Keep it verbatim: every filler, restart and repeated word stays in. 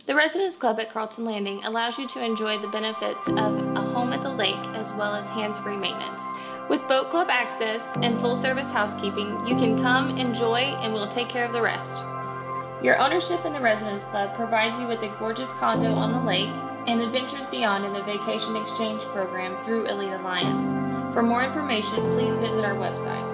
The Residence Club at Carlton Landing allows you to enjoy the benefits of a home at the lake as well as hands-free maintenance. With boat club access and full-service housekeeping, you can come, enjoy, and we'll take care of the rest. Your ownership in the Residence Club provides you with a gorgeous condo on the lake and adventures beyond in the Vacation Exchange program through Elite Alliance. For more information, please visit our website.